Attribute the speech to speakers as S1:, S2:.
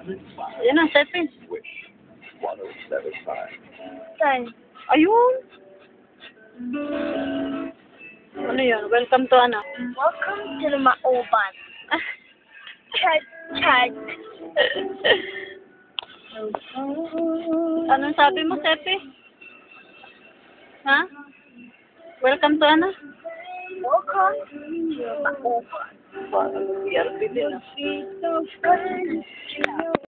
S1: Yan ang Sepi.
S2: Saan?
S1: Ayun. Ano yun? Welcome to ano?
S2: Welcome to the Mauban. Chad, Chad.
S1: Anong sabi mo, Sepi? Ha? Welcome to ano?
S2: Welcome to the Mauban.
S1: PRP din ah.